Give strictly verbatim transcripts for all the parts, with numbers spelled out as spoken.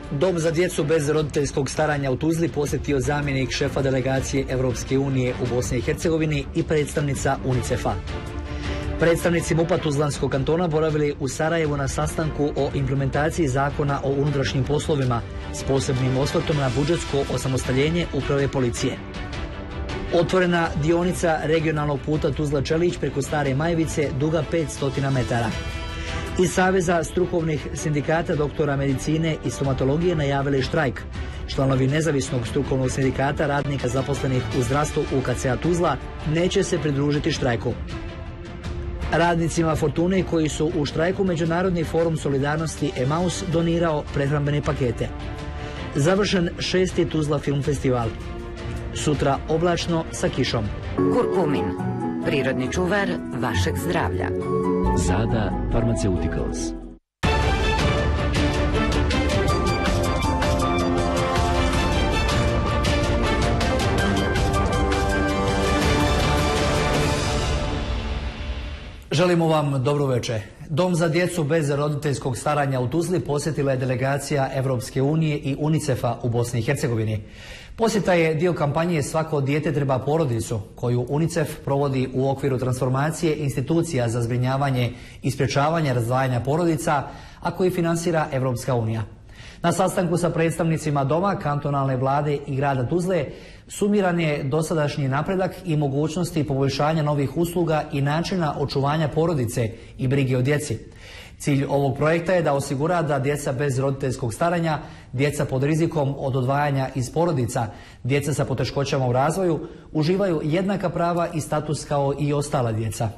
Dom za djecu bez roditeljskog staranja u Tuzli posjetio zamjenik šefa delegacije Europske unije u Bosni i Hercegovini i predstavnica UNICEF-a. Predstavnici MUP-a Tuzlanskog kantona boravili u Sarajevu na sastanku o implementaciji zakona o unutrašnjim poslovima s posebnim osvrtom na budžetsko osamostaljenje uprave policije. Otvorena dionica regionalnog puta Tuzla-Čelić preko Stare Majevice duga petsto metara. Iz Saveza strukovnih sindikata doktora medicine i stomatologije najavili štrajk. Članovi nezavisnog strukovnog sindikata radnika zaposlenih u zdravstvu U K C-a Tuzla neće se pridružiti štrajku. Radnicima Fortune koji su u štrajku Međunarodni forum solidarnosti Emaus donirao prehrambene pakete. Završen šesti Tuzla film festival. Sutra oblačno sa kišom. Kurkumin, prirodni čuvar vašeg zdravlja. Zada Pharmaceuticals. Želimo vam dobro večer. Dom za djecu bez roditeljskog staranja u Tuzli posjetila je delegacija Europske unije i UNICEF-a u Bosni i Hercegovini. Posjeta je dio kampanje Svako dijete treba porodicu, koju UNICEF provodi u okviru transformacije institucija za zbrinjavanje i sprječavanje razdvajanja porodica, a koji finansira Europska unija. Na sastanku sa predstavnicima doma, kantonalne vlade i grada Tuzle sumiran je dosadašnji napredak i mogućnosti poboljšanja novih usluga i načina očuvanja porodice i brige o djeci. Cilj ovog projekta je da osigura da djeca bez roditeljskog staranja, djeca pod rizikom od odvajanja iz porodica, djeca sa poteškoćama u razvoju uživaju jednaka prava i status kao i ostala djeca.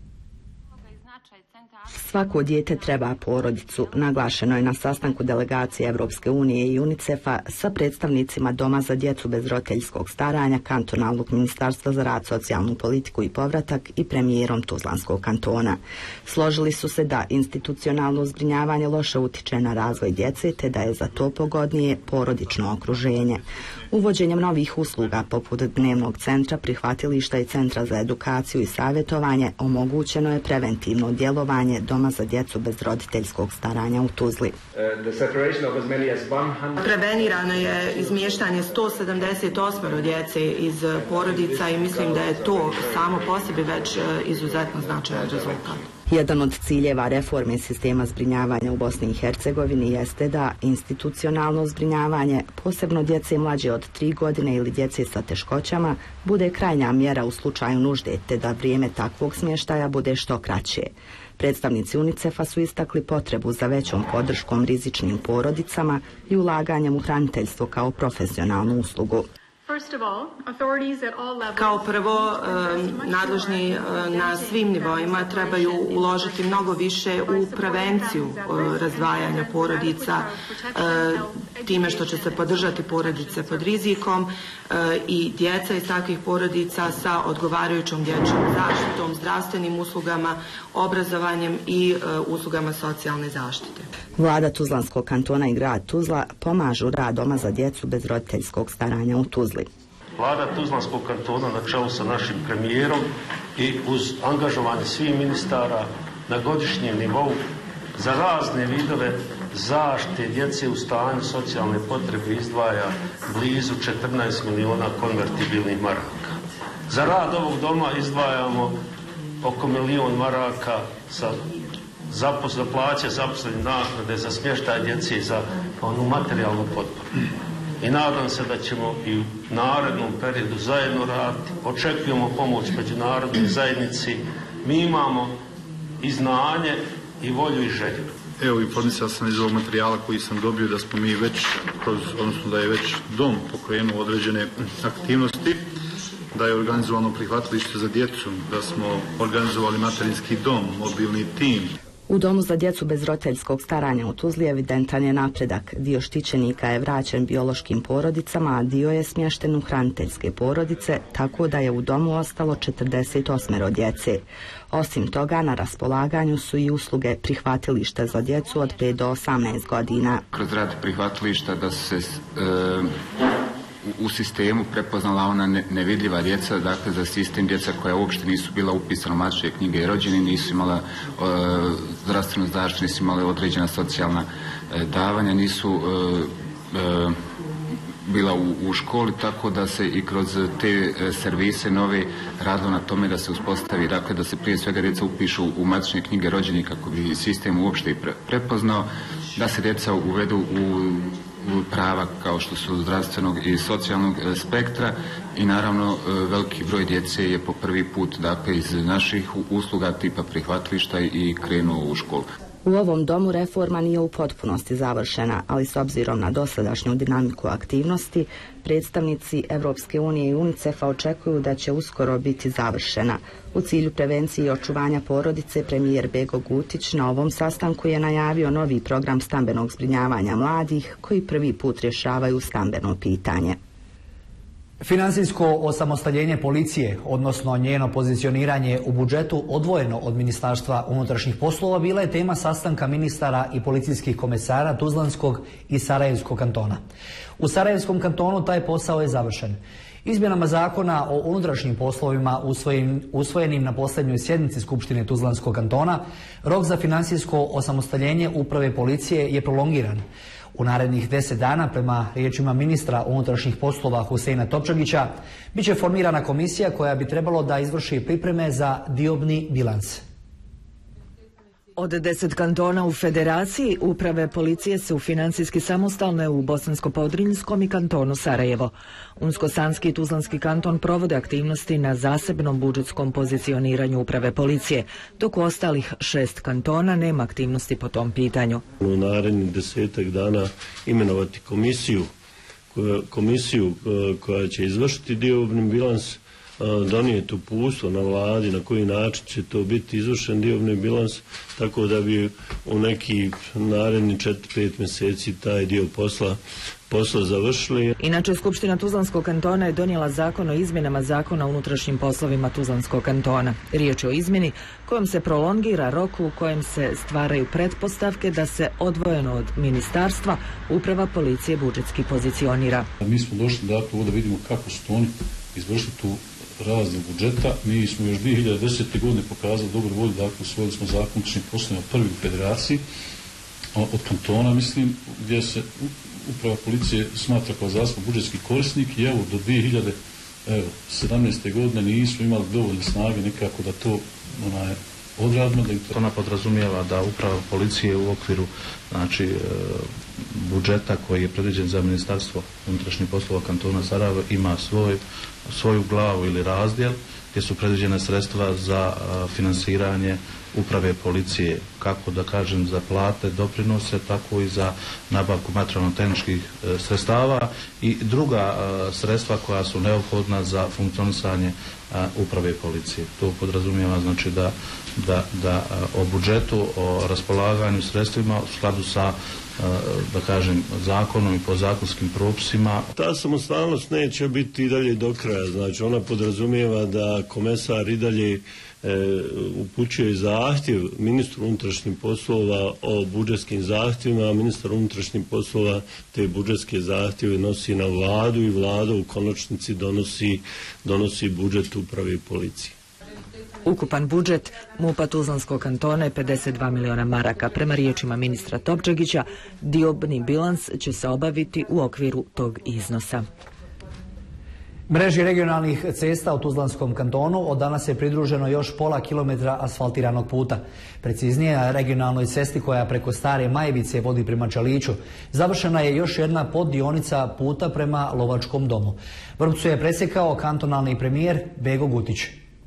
Svako dijete treba porodicu, naglašeno je na sastanku delegacije Europske unije i UNICEF-a sa predstavnicima Doma za djecu bez roditeljskog staranja, kantonalnog ministarstva za rad, socijalnu politiku i povratak i premijerom Tuzlanskog kantona. Složili su se da institucionalno zbrinjavanje loše utiče na razvoj djece, te da je za to pogodnije porodično okruženje. Uvođenjem novih usluga poput dnevnog centra, prihvatilišta i centra za edukaciju i savjetovanje omogućeno je preventivno djelovanje Doma za djecu bez roditeljskog staranja u Tuzli. Prevenirano je izmještanje sto sedamdeset osam djece iz porodica i mislim da je to samo po sebi već izuzetno značajan rezultat. Jedan od ciljeva reforme sistema zbrinjavanja u Bosni i Hercegovini jeste da institucionalno zbrinjavanje, posebno djece mlađe od tri godine ili djece sa teškoćama, bude krajnja mjera u slučaju nužde, te da vrijeme takvog smještaja bude što kraće. Predstavnici UNICEF-a su istakli potrebu za većom podrškom rizičnim porodicama i ulaganjem u hraniteljstvo kao profesionalnu uslugu. Kao prvo, nadležni na svim nivoima trebaju uložiti mnogo više u prevenciju razdvajanja porodica, time što će se podržati porodice pod rizikom i djeca iz takvih porodica sa odgovarajućom dječjom zaštitom, zdravstvenim uslugama, obrazovanjem i uslugama socijalne zaštite. Vlada Tuzlanskog kantona i grad Tuzla pomažu rad Doma za djecu bez roditeljskog staranja u Tuzli. Vlada Tuzlanskog kantona na čelu sa našim premijerom i uz angažovanje svih ministara na godišnjem nivou za razne vidove zaštite djece u stanju socijalne potrebe izdvaja blizu četrnaest milijuna konvertibilnih maraka. Za rad ovog doma izdvajamo oko milijun maraka za za plaće, zaposlenih naknade, za smještaj djece i za onu materijalnu potporu. I nadam se da ćemo i u narednom periodu zajedno raditi. Očekujemo pomoć međunarodnoj zajednici. Mi imamo i znanje i volju i želju. Evo, informisao sam iz ovog materijala koji sam dobio da smo mi već, odnosno da je već dom pokrenuo određene aktivnosti, da je organizovano prihvatilište za djecu, da smo organizovali materinski dom, mobilni tim. U Domu za djecu bez roditeljskog staranja u Tuzli evidentan je napredak. Dio štićenika je vraćen biološkim porodicama, a dio je smješten u hraniteljske porodice, tako da je u domu ostalo četrdeset osam djece. Osim toga, na raspolaganju su i usluge prihvatilišta za djecu od pet do osamnaest godina. Kroz rad prihvatilišta da se e, u sistemu prepoznala ona ne, nevidljiva djeca, dakle za sistem djeca koja uopšte nisu bila upisana u matične knjige i rođeni, nisu imala e, zdravstvenu zaštitu, nisu imala određena socijalna e, davanja, nisu e, e, bila u, u školi, tako da se i kroz te e, servise nove radilo na tome da se uspostavi, dakle da se prije svega djeca upišu u matične knjige rođenih kako bi sistem uopšte i pre, prepoznao, da se djeca uvedu u prava kao što su zdravstvenog i socijalnog spektra i naravno veliki broj djece je po prvi put dakle iz naših usluga tipa prihvatilišta i krenuo u školu. U ovom domu reforma nije u potpunosti završena, ali s obzirom na dosadašnju dinamiku aktivnosti, predstavnici Evropske unije i UNICEF-a očekuju da će uskoro biti završena. U cilju prevencije i očuvanja porodice, premijer Bego Gutić na ovom sastanku je najavio novi program stambenog zbrinjavanja mladih koji prvi put rješavaju stambeno pitanje. Financijsko osamostaljenje policije, odnosno njeno pozicioniranje u budžetu odvojeno od Ministarstva unutrašnjih poslova, bila je tema sastanka ministara i policijskih komesara Tuzlanskog i Sarajevskog kantona. U Sarajevskom kantonu taj posao je završen. Izmjenama zakona o unutrašnjim poslovima usvojen, usvojenim na posljednjoj sjednici Skupštine Tuzlanskog kantona, rok za financijsko osamostaljenje uprave policije je prolongiran. U narednih deset dana, prema riječima ministra unutrašnjih poslova Huseina Topčagića, bit će formirana komisija koja bi trebalo da izvrši pripreme za diobni bilans. Od deset kantona u federaciji, uprave policije su financijski samostalne u Bosansko-Podrinjskom i kantonu Sarajevo. Unsko-Sanski i Tuzlanski kanton provode aktivnosti na zasebnom budžetskom pozicioniranju uprave policije, dok u ostalih šest kantona nema aktivnosti po tom pitanju. U narednih desetak dana imenovati komisiju, komisiju koja će izvršiti diobni bilans, donijeti uputstvo na vladi na koji način će to biti izvršen diobni bilans, tako da bi u neki naredni četiri pet mjeseci taj dio posla posla završili. Inače, Skupština Tuzlanskog kantona je donijela zakon o izmjenama zakona o unutrašnjim poslovima Tuzlanskog kantona. Riječ je o izmjeni kojom se prolongira rok u kojem se stvaraju pretpostavke da se odvojeno od ministarstva uprava policije budžetski pozicionira. Mi smo došli da ovdje vidimo kako su oni izvršili tu razne budžeta. Mi smo još dvije hiljade desete. godine pokazali dobru volju, dakle usvojili smo zakon o unutrašnjim poslovima prvi u federaciji od kantona, mislim, gdje se uprava policije smatra kao zasebno budžetski korisnik i evo do dvije hiljade sedamnaeste. godine nismo imali dovoljne snage nekako da to onaj, odradimo. Da to... Ona podrazumijeva da uprava policije u okviru znači, budžeta koji je predviđen za Ministarstvo unutrašnjih poslova kantona Sarajevo ima svoj, svoju glavu ili razdjel gdje su predviđene sredstva za finansiranje uprave policije, kako da kažem za plate, doprinose, tako i za nabavku materijalno-tehničkih e, sredstava i druga e, sredstva koja su neophodna za funkcionisanje e, uprave policije. To podrazumijeva znači da, da, da o budžetu, o raspolaganju sredstvima u skladu sa da kažem zakonom i podzakonskim propisima. Ta samostalnost neće biti i dalje do kraja, znači ona podrazumijeva da komesar i dalje e, upućuje zahtjev ministru unutrašnjih poslova o budžetskim zahtjevima, a ministar unutrašnjih poslova te budžetske zahtjeve nosi na vladu i vlada u konačnici donosi, donosi budžet uprave policije. Ukupan budžet MUP-a Tuzlanskog kantona je pedeset dva miliona maraka. Prema riječima ministra Topčagića, diobni bilans će se obaviti u okviru tog iznosa. Mreži regionalnih cesta u Tuzlanskom kantonu od danas je pridruženo još pola kilometra asfaltiranog puta. Preciznije, regionalnoj cesti koja preko Stare Majevice vodi prema Čaliću. Završena je još jedna poddionica puta prema Lovačkom domu. Vrpcu je presjekao kantonalni premijer Bego Gutić.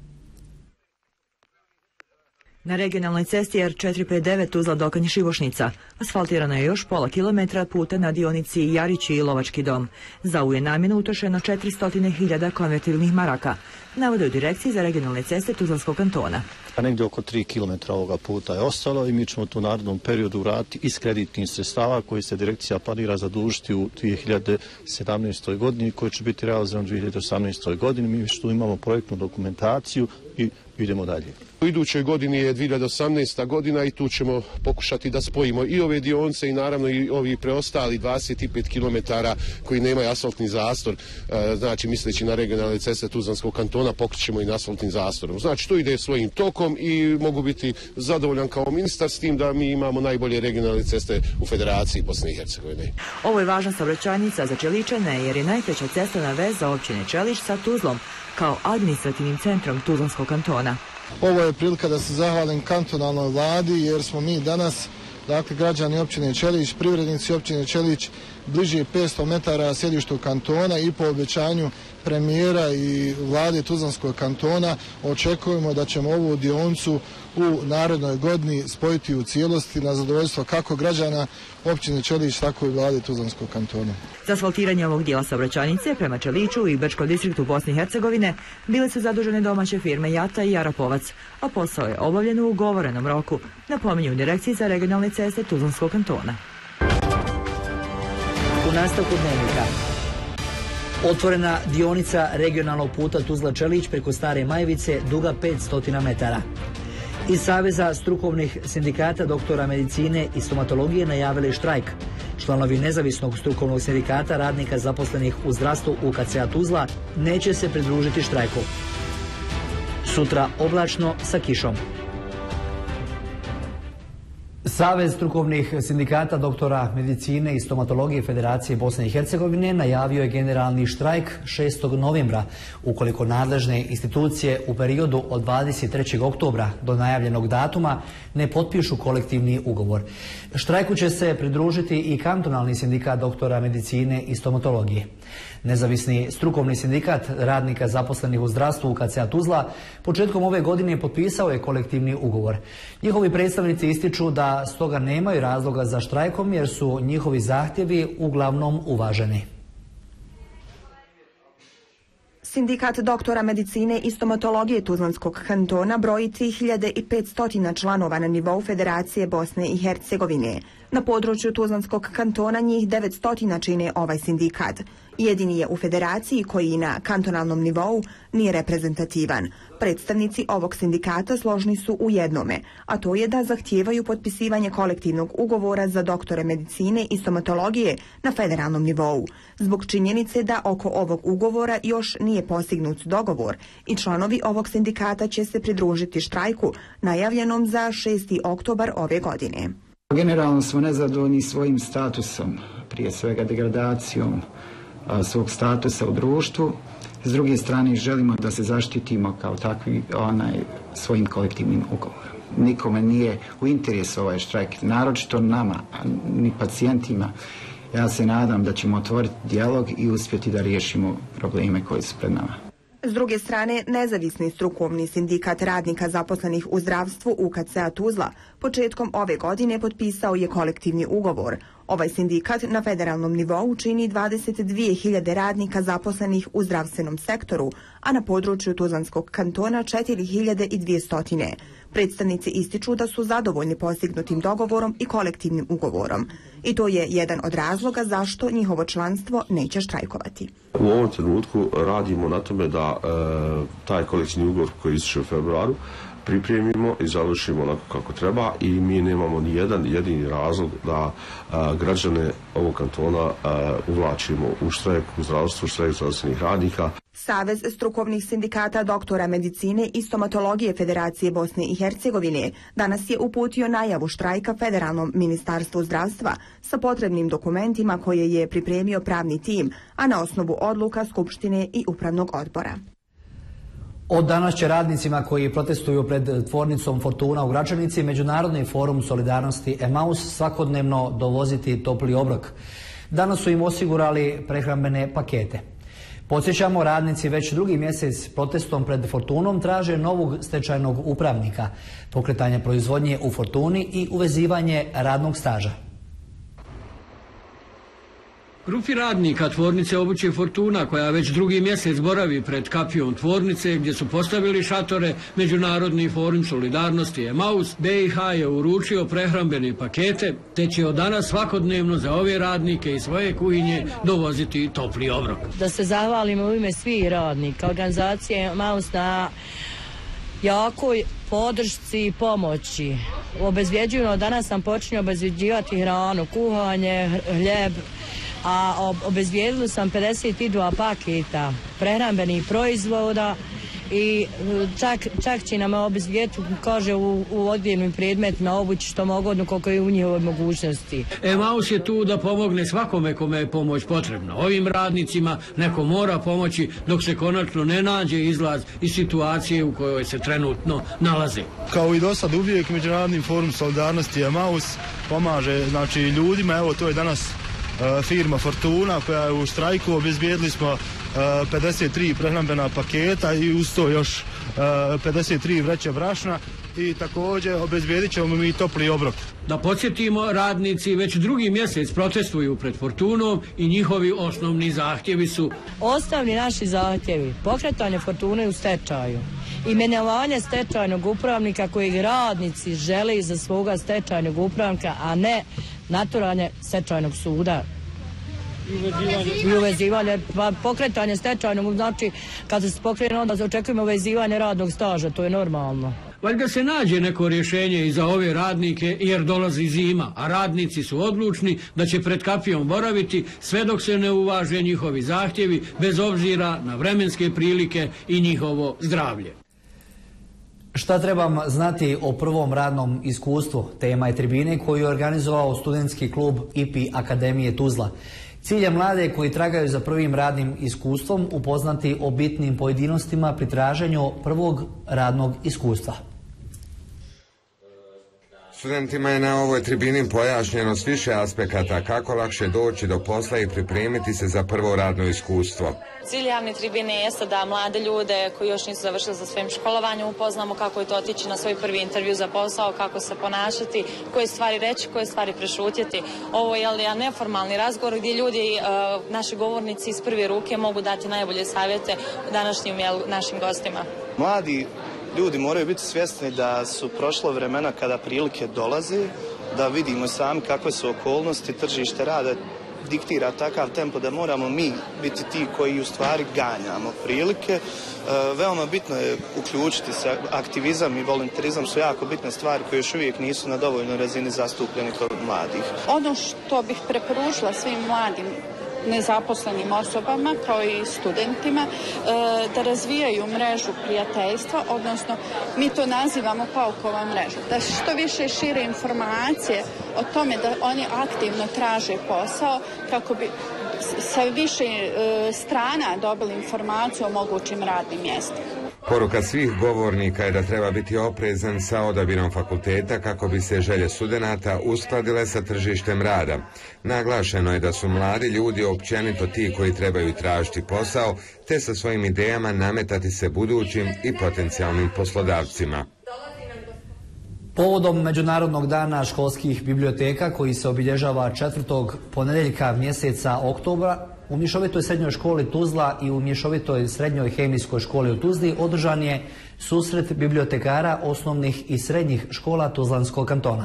Na regionalnoj cesti R četiristo pedeset devet Tuzla Dokanj Šivošnica asfaltirano je još pola kilometra puta na dionici Jarići i Lovački dom. Za ovu je namjenu utrošeno četiristo hiljada konvertibilnih maraka, navode u direkciji za regionalne ceste Tuzlanskog kantona. Negdje oko tri kilometra ovoga puta je ostalo i mi ćemo tu u narednom periodu vratiti iz kreditnih sredstava koji se direkcija planira zadužiti u dvije hiljade sedamnaestoj. godini koji će biti realizovan u dvije hiljade osamnaestoj. godini. Mi što imamo projektnu dokumentaciju i idemo dalje. U idućoj godini je dvije hiljade osamnaesta godina i tu ćemo pokušati da spojimo i ove dionce i naravno i ovi preostali dvadeset pet kilometara koji nemaju asfaltni zastor, znači misleći na regionalne ceste Tuzlanskog kantona pokrećemo i na asfaltnim zastorom. Znači to ide svojim tokom i mogu biti zadovoljan kao ministar s tim da mi imamo najbolje regionalne ceste u Federaciji Bosne i Hercegovine. Ovo je važna saobraćajnica za Čeličane jer je najkraća cestovna veza općine Čelić sa Tuzlom kao administrativnim centrom Tuzlanskog kantona. Ovo je prilika da se zahvalim kantonalnoj vladi jer smo mi danas, dakle građani općine Čelić, privrednici općine Čelić, bliže petsto metara sjedištu kantona i po obećanju premijera i vlade Tuzlanskog kantona očekujemo da ćemo ovu dioncu u narednoj godini spojiti u cijelosti na zadovoljstvo kako građana općine Čelić, tako i vlade Tuzlanskog kantona. Za asfaltiranje ovog dijela saobraćajnice prema Čeliću i Brčkom distriktu Bosne i Hercegovine bile su zadužene domaće firme Jata i Arapovac, a posao je obavljen u ugovorenom roku, napominju u Direkciji za regionalne ceste Tuzlanskog kantona. U nastavku dnevnika. Otvorena dionica regionalnog puta Tuzla-Čelić preko Stare Majevice duga petsto metara. Iz Saveza strukovnih sindikata doktora medicine i stomatologije najavili štrajk. Članovi nezavisnog strukovnog sindikata radnika zaposlenih u zdravstvu U K C A Tuzla neće se pridružiti štrajku. Sutra oblačno sa kišom. Savez strukovnih sindikata doktora medicine i stomatologije Federacije Bosne i Hercegovine najavio je generalni štrajk šestog novembra ukoliko nadležne institucije u periodu od dvadeset trećeg oktobra do najavljenog datuma ne potpišu kolektivni ugovor. Štrajku će se pridružiti i kantonalni sindikat doktora medicine i stomatologije. Nezavisni strukovni sindikat radnika zaposlenih u zdravstvu U K C A Tuzla početkom ove godine potpisao je kolektivni ugovor. Njihovi predstavnici ističu da stoga nemaju razloga za štrajkom jer su njihovi zahtjevi uglavnom uvaženi. Sindikat doktora medicine i stomatologije Tuzlanskog kantona broji tri hiljade petsto članova na nivou Federacije Bosne i Hercegovine. Na području Tuzlanskog kantona njih devetsto čine ovaj sindikat. Jedini je u federaciji koji na kantonalnom nivou nije reprezentativan. Predstavnici ovog sindikata složni su u jednome, a to je da zahtijevaju potpisivanje kolektivnog ugovora za doktore medicine i stomatologije na federalnom nivou. Zbog činjenice da oko ovog ugovora još nije postignut dogovor i članovi ovog sindikata će se pridružiti štrajku najavljenom za šesti oktobar ove godine. Generalno smo nezadovoljni svojim statusom, prije svega degradacijom a, svog statusa u društvu. S druge strane želimo da se zaštitimo kao takvi onaj, svojim kolektivnim ugovorom. Nikome nije u interesu ovaj štrajk, naročito nama, ni pacijentima. Ja se nadam da ćemo otvoriti dijalog i uspjeti da riješimo probleme koji su pred nama. S druge strane, nezavisni strukovni sindikat radnika zaposlenih u zdravstvu U K C A Tuzla početkom ove godine potpisao je kolektivni ugovor. Ovaj sindikat na federalnom nivou čini dvadeset dvije hiljade radnika zaposlenih u zdravstvenom sektoru, a na području Tuzlanskog kantona četiri hiljade dvjesto. Predstavnici ističu da su zadovoljni postignutim dogovorom i kolektivnim ugovorom. I to je jedan od razloga zašto njihovo članstvo neće štrajkovati. U ovom trenutku radimo na tome da e, taj kolektivni ugovor koji ističe u februaru pripremimo i završimo onako kako treba i mi nemamo ni jedan jedini razlog da a, građane ovog kantona a, uvlačimo u štrajk u zdravstvu, štrajk zdravstvenih radnika. Savez strukovnih sindikata doktora medicine i stomatologije Federacije Bosne i Hercegovine danas je uputio najavu štrajka Federalnom ministarstvu zdravstva sa potrebnim dokumentima koje je pripremio pravni tim, a na osnovu odluka Skupštine i Upravnog odbora. Od danas će radnicima koji protestuju pred tvornicom Fortuna u Gračanici Međunarodni forum solidarnosti Emaus svakodnevno dovoziti topli obrok. Danas su im osigurali prehrambene pakete. Podsjećamo, radnici već drugi mjesec protestom pred Fortunom traže novog stečajnog upravnika, pokretanje proizvodnje u Fortuni i uvezivanje radnog staža. Grupi radnika tvornice obuće Fortuna, koja već drugi mjesec boravi pred kapijom tvornice gdje su postavili šatore, Međunarodni forum solidarnosti Emaus B i H je uručio prehrambene pakete, te će od danas svakodnevno za ove radnike i svoje kuhinje dovoziti topli obrok. Da se zahvalimo u ime svih radnika organizacije Emaus na jakoj podršci i pomoći. Obezvjeđujemo, danas sam počinio obezvjeđivati hranu, kuhanje, hljeb, a obezvijedili sam pedeset dva paketa prehrambenih proizvoda i čak, čak će nam obezvijediti, kaže, u, u odjevnim predmetima obući što mogodno koliko je u njihovoj mogućnosti. Emaus je tu da pomogne svakome kome je pomoć potrebna. Ovim radnicima neko mora pomoći dok se konačno ne nađe izlaz iz situacije u kojoj se trenutno nalaze. Kao i do sad uvijek Međunarodni forum solidarnosti Emaus pomaže, znači, ljudima. Evo, to je danas uh, firma Fortuna koja je u štrajku. Obezbijedili smo pedeset tri prehrambena paketa i uz to još uh, pedeset tri vreće brašna i također obezbijedit ćemo mi topli obrok. Da podsjetimo, radnici već drugi mjesec protestuju pred Fortunom i njihovi osnovni zahtjevi su: osnovni naši zahtjevi, pokretanje Fortune u stečaju, imenovanje stečajnog upravnika kojeg radnici žele za svoga stečajnog upravnika, a ne naturanje stečajnog suda. I uvezivanje, pa pokretanje stečajnog, znači kad se pokrene onda se očekujemo uvezivanje radnog staža, to je normalno. Valjda se nađe neko rješenje i za ove radnike jer dolazi zima, a radnici su odlučni da će pred kapijom boraviti sve dok se ne uvaže njihovi zahtjevi bez obzira na vremenske prilike i njihovo zdravlje. Šta trebam znati o prvom radnom iskustvu? Tema je tribine koju je organizovao studentski klub I P I Akademije Tuzla. Cilj je mlade koji tragaju za prvim radnim iskustvom upoznati o bitnim pojedinostima pri traženju prvog radnog iskustva. Studentima je na ovoj tribini pojašnjeno s više aspekata kako lakše doći do posla i pripremiti se za prvo radno iskustvo. Cilj javne tribine jeste da mlade ljude koji još nisu završili sa svojim školovanjem upoznamo kako je to otići na svoj prvi intervju za posao, kako se ponašati, koje stvari reći, koje stvari prešutjeti. Ovo je jedan neformalni razgovor gdje ljudi, naši govornici iz prve ruke mogu dati najbolje savjete današnjim našim gostima. Mladi ljudi moraju biti svjesni da su prošla vremena kada prilike dolaze, da vidimo sami kakve su okolnosti, tržište rada diktira takav tempo da moramo mi biti ti koji u stvari ganjamo prilike. E, veoma bitno je uključiti se, aktivizam i volonterizam su jako bitne stvari koje još uvijek nisu na dovoljnoj razini zastupljeni kod mladih. Ono što bih preporučila svim mladim nezaposlenim osobama kao i studentima da razvijaju mrežu prijateljstva, odnosno mi to nazivamo paukova mreža, da što više šire informacije o tome da oni aktivno traže posao kako bi sa više strana dobili informaciju o mogućim radnim mjestima. Poruka svih govornika je da treba biti oprezan sa odabirom fakulteta kako bi se želje studenata uskladile sa tržištem rada. Naglašeno je da su mladi ljudi općenito ti koji trebaju tražiti posao, te sa svojim idejama nametati se budućim i potencijalnim poslodavcima. Povodom Međunarodnog dana školskih biblioteka koji se obilježava četvrtog ponedjeljka mjeseca oktobra, u Mješovitoj srednjoj školi Tuzla i u Mješovitoj srednjoj hemijskoj školi u Tuzli održan je susret bibliotekara osnovnih i srednjih škola Tuzlanskog kantona.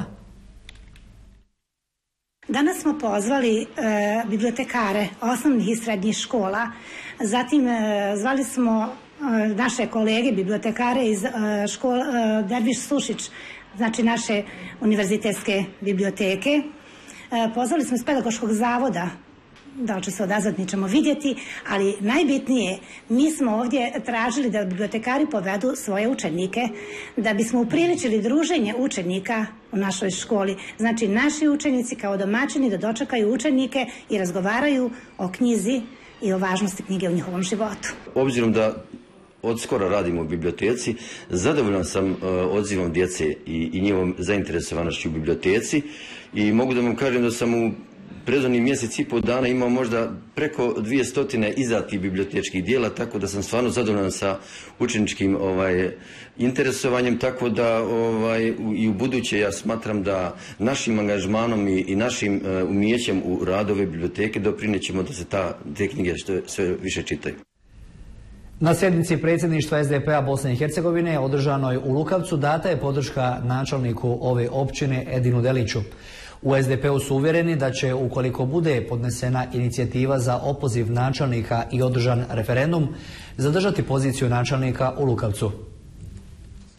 Danas smo pozvali e, bibliotekare osnovnih i srednjih škola, zatim e, zvali smo e, naše kolege bibliotekare iz e, škola e, Derviš Sušić, znači naše univerzitetske biblioteke. E, pozvali smo iz pedagoškog zavoda, da li će se odazvati, mi ćemo vidjeti, ali najbitnije, mi smo ovdje tražili da bibliotekari povedu svoje učenike, da bismo upriličili druženje učenika u našoj školi. Znači, naši učenici kao domaćini da dočekaju učenike i razgovaraju o knjizi i o važnosti knjige u njihovom životu. Obzirom da od skoro radimo u biblioteci, zadovoljan sam uh, odzivom djece i, i njihovom zainteresovanošću u biblioteci i mogu da vam kažem da sam u prethodnih mjesec i pol dana imao možda preko dvije stotine izdatih bibliotečkih dijela, tako da sam stvarno zadovoljan sa učeničkim ovaj, interesovanjem, tako da ovaj, u, i u buduće ja smatram da našim angažmanom i, i našim uh, umijećem u radu ove biblioteke doprinećemo da se ta, te knjige što sve više čitaju. Na sjednici predsjedništva S D P-a Bosne i Hercegovine održanoj u Lukavcu data je podrška načelniku ove općine Edinu Deliću. U S D P-u su uvjereni da će, ukoliko bude podnesena inicijativa za opoziv načelnika i održan referendum, zadržati poziciju načelnika u Lukavcu.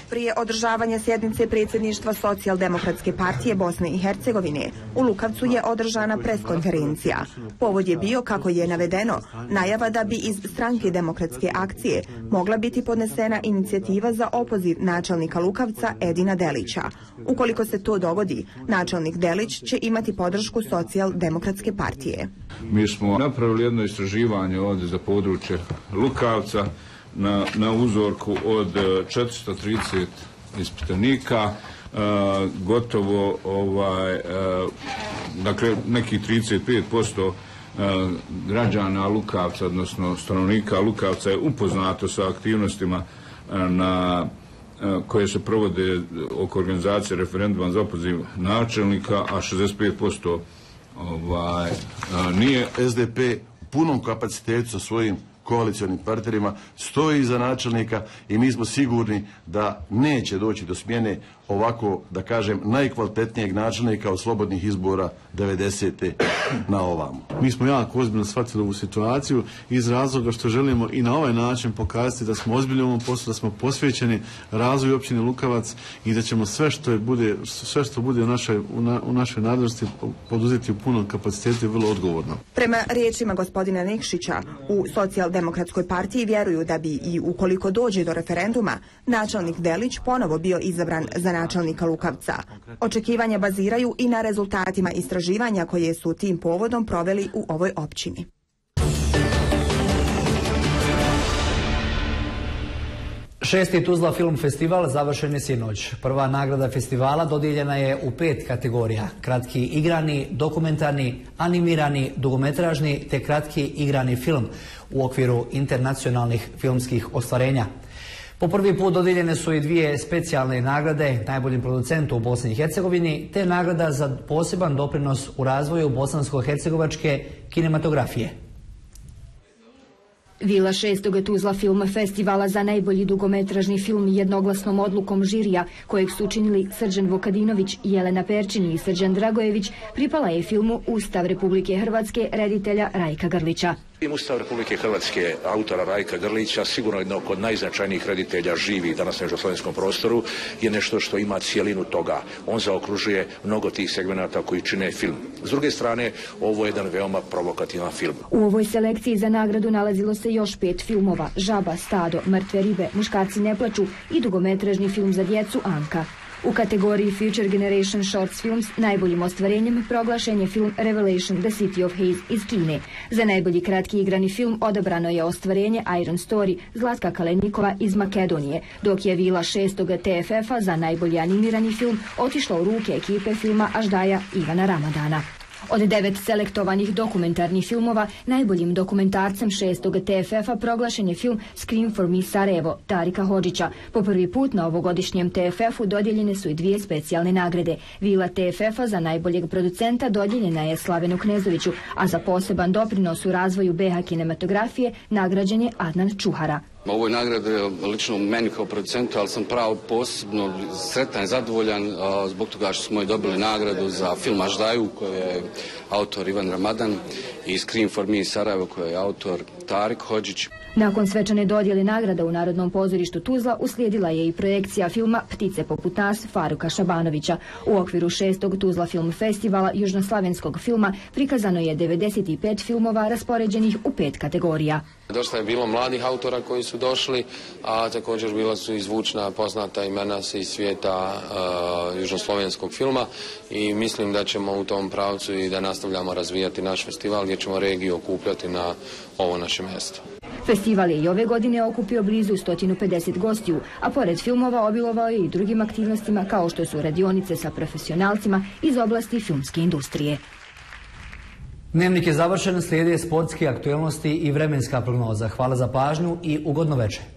Prije održavanja sjednice predsjedništva Socijaldemokratske partije Bosne i Hercegovine, u Lukavcu je održana preskonferencija. Povod je bio, kako je navedeno, najava da bi iz Stranke demokratske akcije mogla biti podnesena inicijativa za opoziv načelnika Lukavca Edina Delića. Ukoliko se to dogodi, načelnik Delić će imati podršku Socijaldemokratske partije. Mi smo napravili jedno istraživanje ovdje za područje Lukavca na, na uzorku od četiristo trideset ispitanika, uh, gotovo ovaj, uh, dakle nekih trideset pet posto uh, građana Lukavca, odnosno stanovnika Lukavca je upoznato sa aktivnostima uh, na uh, koje se provode oko organizacije referenduma za opoziv načelnika, a šezdeset pet posto ovaj, uh, nije. S D P u punom kapacitetu sa svojim koalicionim partnerima stoji iza načelnika i mi smo sigurni da neće doći do smjene ovako, da kažem, najkvalitetnijeg načelnika od slobodnih izbora devedesete na ovamo. Mi smo jako ozbiljno shvatili ovu situaciju iz razloga što želimo i na ovaj način pokazati da smo ozbiljni u ovom poslu, da smo posvećeni razvoju općine Lukavac i da ćemo sve što je bude, sve što bude u našoj, u na, u našoj nadležnosti poduzeti u punom kapacitetu i vrlo odgovorno. Prema riječima gospodina Nikšića, u Socijaldemokratskoj partiji vjeruju da bi i ukoliko dođe do referenduma, načelnik Delić ponovo bio izabran za načelnika Lukavca. Očekivanja baziraju i na rezultatima istraživanja koje su tim povodom proveli u ovoj općini. Šesti Tuzla film festival završen je sinoć. Prva nagrada festivala dodijeljena je u pet kategorija. Kratki igrani, dokumentarni, animirani, dugometražni te kratki igrani film u okviru internacionalnih filmskih ostvarenja. Po prvi put dodijeljene su i dvije specijalne nagrade najboljim producentu u Bosni i Hercegovini te nagrada za poseban doprinos u razvoju bosansko-hercegovačke kinematografije. Vila šestog Tuzla film festivala za najbolji dugometražni film jednoglasnom odlukom žirija, kojeg su učinili Srđan Vukadinović, Jelena Perčin i Srđan Dragojević, pripala je filmu Ustav Republike Hrvatske reditelja Rajka Grlića. Ustav Republike Hrvatske autora Rajka Grlića, sigurno jedno od najznačajnijih reditelja živi danas na južnoslovenskom prostoru, je nešto što ima cijelinu toga. On zaokružuje mnogo tih segmenata koji čine film. S druge strane, ovo je jedan veoma provokativan film. U ovoj selekciji za nagradu nalazilo se još pet filmova: Žaba, Stado, Mrtve ribe, Muškarci ne plaču i dugometražni film za djecu Anka. U kategoriji Future Generation Shorts Films najboljim ostvarenjem proglašen je film Revelation The City of Haze iz Kine. Za najbolji kratki igrani film odabrano je ostvarenje Iron Story Zlatka Kalenikova iz Makedonije, dok je Vila šestog T F F-a za najbolji animirani film otišla u ruke ekipe filma Aždaja Ivana Ramadana. Od devet selektovanih dokumentarnih filmova, najboljim dokumentarcem šestog T F F-a proglašen je film Scream for Me Sarajevo, Tarika Hodžića. Po prvi put na ovogodišnjem T F F-u dodijeljene su i dvije specijalne nagrade. Vila T F F-a za najboljeg producenta dodijeljena je Slavenu Knezoviću, a za poseban doprinos u razvoju B H kinematografije nagrađen je Adnan Čuhara. Ovo je nagrada lično meni kao producentu, ali sam pravo posebno sretan i zadovoljan a, zbog toga što smo i dobili nagradu za film Aždaju, koju je autor Ivan Ramadan, i Scream for Me Sarajevo, koju je autor Tarik Hodžić. Nakon svečane dodjele nagrada u Narodnom pozorištu Tuzla uslijedila je i projekcija filma Ptice poput nas Faruka Šabanovića. U okviru šestog Tuzla film festivala južnoslavenskog filma prikazano je devedeset pet filmova raspoređenih u pet kategorija. Dosta je bilo mladih autora koji su došli, a također bila su izvučna poznata imena iz svijeta uh, južnoslovenskog filma i mislim da ćemo u tom pravcu i da nastavljamo razvijati naš festival gdje ćemo regiju okupljati na ovo naše mjesto. Festival je i ove godine okupio blizu sto pedeset gostiju, a pored filmova obilovao je i drugim aktivnostima kao što su radionice sa profesionalcima iz oblasti filmske industrije. Dnevnik je završen, slijede sportske aktualnosti i vremenska prognoza. Hvala za pažnju i ugodno večer.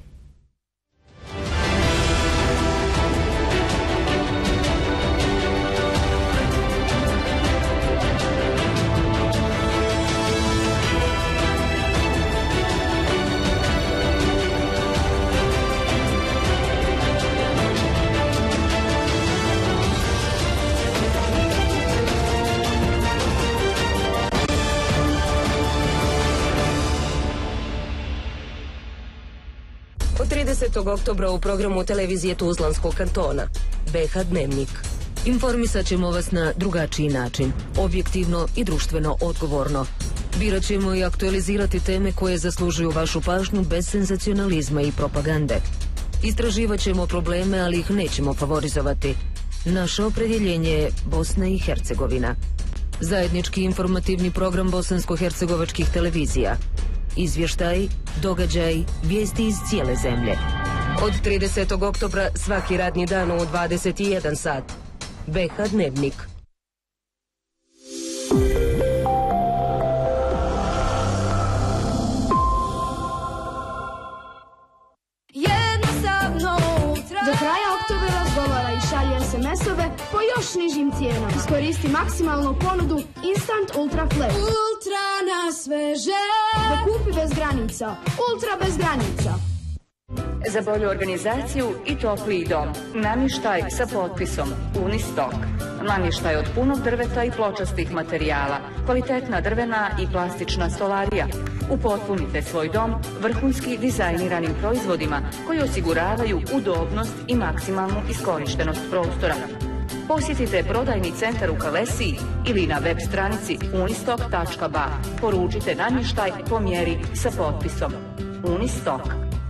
tridesetog oktobra u programu televizije Tuzlanskog kantona. B H Dnevnik. Informisat ćemo vas na drugačiji način, objektivno i društveno odgovorno. Birat ćemo i aktualizirati teme koje zaslužuju vašu pažnju bez senzacionalizma i propagande. Istraživat ćemo probleme, ali ih nećemo favorizovati. Naše opredjeljenje je Bosna i Hercegovina. Zajednički informativni program bosansko-hercegovačkih televizija. Izvještaj, događaj, vijesti iz cijele zemlje. Od tridesetog oktobra svaki radni dan u dvadeset jedan sat. B H Dnevnik. Do kraja oktobra razgovara i šalje es em esove po još nižim cijenama. Iskoristi maksimalnu ponudu Instant Ultra Flash. Ultra na sveže. Dokupi bez granica. Ultra bez granica. Za bolju organizaciju i topliji dom. Namještaj sa potpisom Unistok. Namještaj od punog drveta i pločastih materijala. Kvalitetna drvena i plastična stolarija. Upotpunite svoj dom vrhunski dizajniranim proizvodima koji osiguravaju udobnost i maksimalnu iskorištenost prostora. Posjetite prodajni centar u Kalesiji ili na web stranici unistok tačka ba. Poručite namještaj po mjeri sa potpisom Unistok.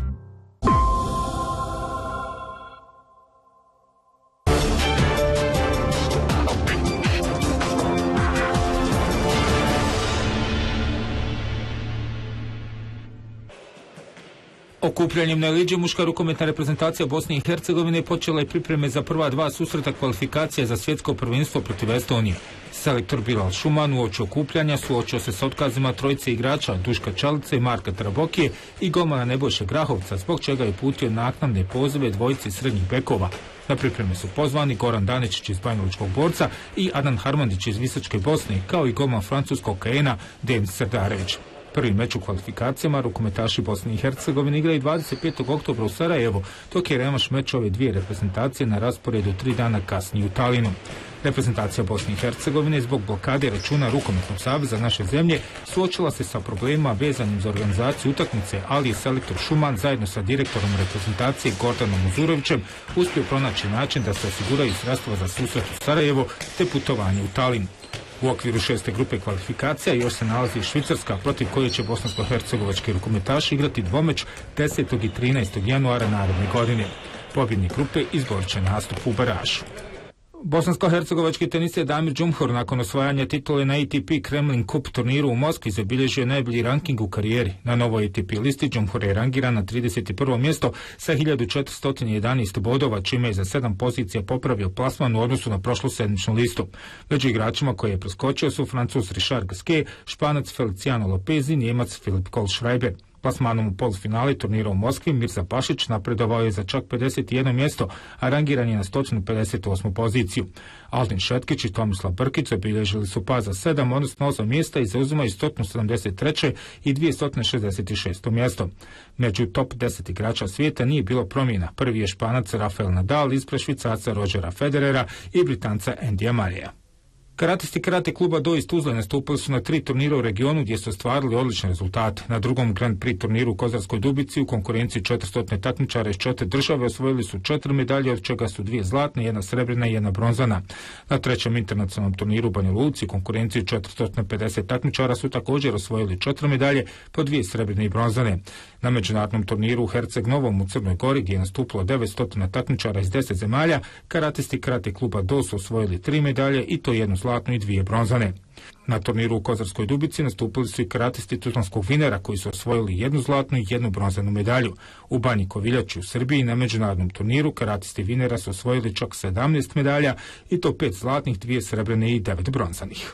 Okupljanjem na Eliđe muška rukometna reprezentacija Bosne i Hercegovine počela je pripreme za prva dva susreta kvalifikacija za svjetsko prvenstvo protiv Estonije. Selektor Bilal Šuman uoči okupljanja suočio se s otkazima trojice igrača Duška Čalice i Marka Trabokije i golmana Nebojše Grahovca, zbog čega je uputio naknadne pozive dvojici srednjih bekova. Na pripreme su pozvani Goran Daničić iz Banjalučkog Borca i Adnan Harmandić iz Visočke Bosne, kao i golman francuskog Kejena Denis Srdarević. Prvi meč u kvalifikacijama rukometaši Bosne i Hercegovine igraju dvadeset petog oktobra u Sarajevu, dok je revanš meč ove dvije reprezentacije na rasporedu tri dana kasnije u Talinu. Reprezentacija Bosne i Hercegovine zbog blokade računa Rukometnog saveza naše zemlje suočila se sa problemima vezanim za organizaciju utakmice, ali je selektor Šuman zajedno sa direktorom reprezentacije Gordanom Uzurovićem uspio pronaći način da se osiguraju sredstva za susret u Sarajevo te putovanje u Talin. U okviru šeste grupe kvalifikacija još se nalazi Švicarska, protiv koje će bosansko-hercegovački rukometaši igrati dvomeč desetog i trinaestog januara naredne godine. Pobjednik grupe izborit će nastup u baražu. Bosansko-hercegovački teniser Damir Džumhur nakon osvajanja titule na A T P Kremlin Cup turniru u Moskvi zabilježio najbolji ranking u karijeri. Na novoj A T P listi Džumhur je rangiran na trideset prvo mjesto sa hiljadu četiristo jedanaest bodova, čime je za sedam pozicija popravio plasman u odnosu na prošlu sedmičnu listu. Među igračima koje je preskočio su Francuz Richard Gasquet, Španac Feliciano Lopez i Njemac Filip Kohlschreiber. Plasmanom u polufinale turnira u Moskvi Mirza Pašić napredovao je za čak pedeset jedno mjesto, a rangiran je na sto pedeset osmu poziciju. Aldin Šetkić i Tomislav Brkić obilježili su pad za sedam, odnosno osam mjesta i zauzimaju sto sedamdeset treće i dvjesto šezdeset šesto mjesto. Među top deset igrača svijeta nije bilo promjena. Prvi je Španac Rafael Nadal ispred Švicarca Rodgera Federera i Britanca Andyja Murraya. Karatisti karate kluba Do iz Tuzle nastupili su na tri turnira u regionu gdje su ostvarili odlične rezultate. Na drugom Grand Prix turniru u Kozarskoj Dubici u konkurenciji četiristo takmičara iz četiri države osvojili su četiri medalje, od čega su dvije zlatne, jedna srebrna i jedna bronzana. Na trećem internacionalnom turniru u Banja Luci u konkurenciji četiristo pedeset takmičara su također osvojili četiri medalje, po dvije srebrne i bronzane. Na međunarodnom turniru u Herceg Novom u Crnoj Gori gdje je nastupilo devetsto takmičara iz deset zemalja, karatisti karate kluba Do su osvojili tri medalje i to jednu zlatnu i dvije bronzane. Na turniru u Kozarskoj Dubici nastupili su i karatisti Tuzlanskog Vinera koji su osvojili jednu zlatnu i jednu bronzanu medalju. U Banji Koviljači u Srbiji na međunarodnom turniru karatisti Vinera su osvojili čak sedamnaest medalja i to pet zlatnih, dvije srebrne i devet bronzanih.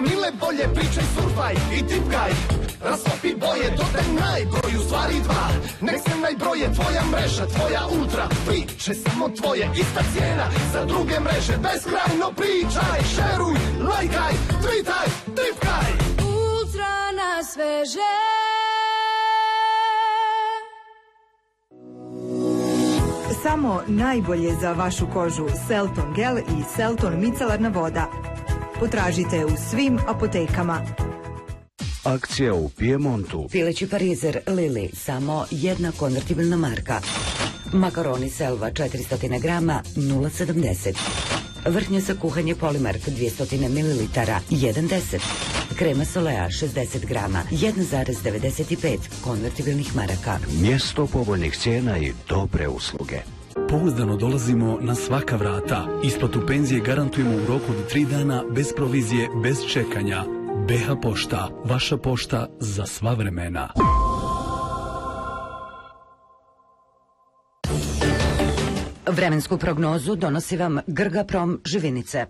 Bolje pričaj, surfaj i tipkaj, rastopi boje, dodaj najbolju stvari dva. nek se najbroje tvoja mreža, tvoja ultra, priče samo tvoje, ista cijena za druge mreže, beskrajno pričaj, šeruj, lajkaj, tweetaj, tipkaj. Ultra na sveže. Samo najbolje za vašu kožu Selton gel i Selton micelarna voda. Potražite u svim apotekama. Akcija u Piemontu. Pileći parizer Lili, samo jedna konvertibilna marka. Makaroni Selva četiristo grama, nula sedamdeset. Vrhnje za kuhanje Polimark dvjesto mililitara, jedan deset. Krema Solea šezdeset grama, jedan zarez devedeset pet konvertibilnih maraka. Mjesto povoljnih cijena i dobre usluge. Pouzdano dolazimo na svaka vrata. Isplatu penzije garantujemo u roku od tri dana, bez provizije, bez čekanja. B H Pošta, vaša pošta za sva vremena. Vremensku prognozu donosi vam Grgaprom Živinice.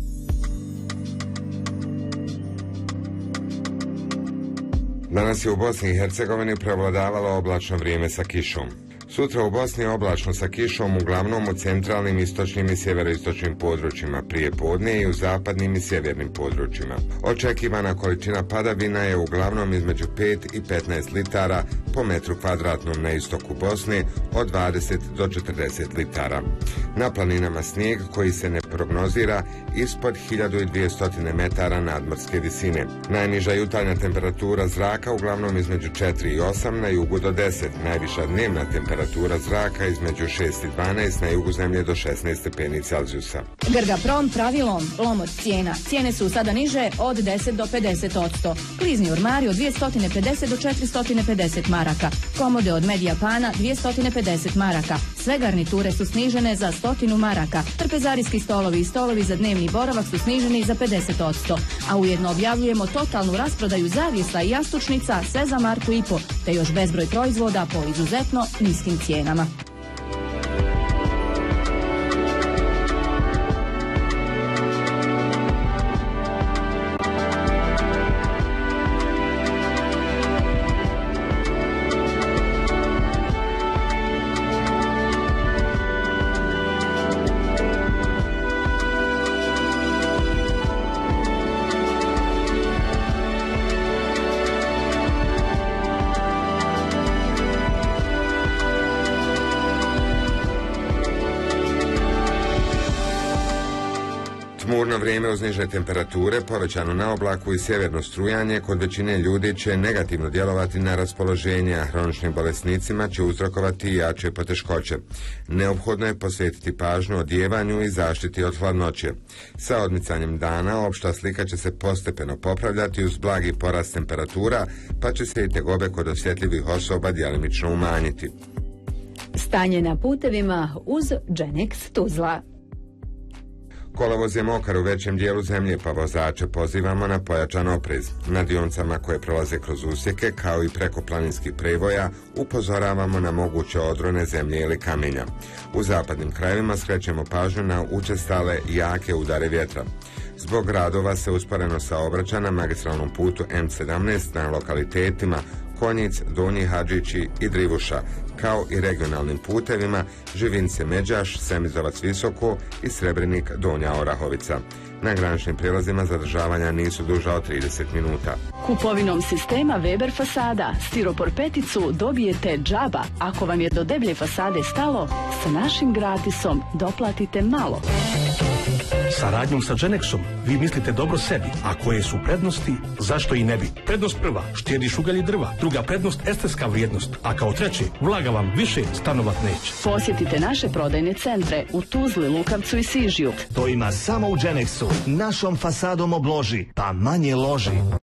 Danas je u Bosni i Hercegovini prevladavalo oblačno vrijeme sa kišom. Sutra u Bosni oblačno sa kišom, uglavnom u centralnim, istočnim i sjeveroistočnim područjima prije podne i u zapadnim i sjevernim područjima. Očekivana količina padavina je uglavnom između pet i petnaest litara po metru kvadratnom na istoku Bosne, od dvadeset do četrdeset litara. Na planinama snijeg koji se ne prognozira ispod hiljadu dvjesto metara nadmorske visine. Najniža jutarnja temperatura zraka uglavnom između četiri i osam, na jugu do deset, najviša dnevna temperatura Temperatura zraka između šest i dvanaest, na jugu zemlje do šesnaest stepeni Celzijusa. Grgaprom pravilom, lomot cijena. Cijene su sada niže od deset do pedeset odsto. Klizni ormari od dvjesto pedeset do četiristo pedeset maraka. Komode od Mediapana dvjesto pedeset maraka. Sve garniture su snižene za stotinu maraka. Trpezarijski stolovi i stolovi za dnevni boravak su sniženi za pedeset odsto. A ujedno objavljujemo totalnu rasprodaju zavjesa i jastučnica, sve za marku i po, te još bezbroj proizvoda po izuzetno niskim cijenama. Tmurno vrijeme uz niže temperature, povećano na oblaku i sjeverno strujanje kod većine ljudi će negativno djelovati na raspoloženje, a hroničnim bolesnicima će uzrokovati i jače poteškoće. Neophodno je posvetiti pažnju odjevanju i zaštiti od hladnoće. Sa odmicanjem dana opšta slika će se postepeno popravljati uz blagi porast temperatura, pa će se i tegobe kod osjetljivih osoba djelimično umanjiti. Stanje na putevima uz Genex Tuzla. Kolovoz je mokar u većem dijelu zemlje, pa vozače pozivamo na pojačan oprez. Na dionicama koje prolaze kroz usjeke, kao i preko planinskih prevoja, upozoravamo na moguće odrone zemlje ili kamenja. U zapadnim krajevima skrećemo pažnju na učestale jake udare vjetra. Zbog radova se usporeno saobraća na magistralnom putu M sedamnaest na lokalitetima Konjic, Donji Hadžići i Drivuša, kao i regionalnim putevima Živince Međaš, Semizovac Visoko i Srebrenik Donja Orahovica. Na graničnim prijelazima zadržavanja nisu duža od trideset minuta. Kupovinom sistema Weber fasada stiropor peticu dobijete džaba. Ako vam je do deblje fasade stalo, sa našim gratisom doplatite malo. Saradnjom sa Genexom vi mislite dobro sebi, a koje su prednosti, zašto i ne bi. Prednost prva, štediš ugalj i drva. Druga prednost, estetska vrijednost. A kao treći, vlaga vam više stanovat neće. Posjetite naše prodajne centre u Tuzli, Lukavcu i Sižiju. To ima samo u Genexu. Našom fasadom obloži, pa manje loži.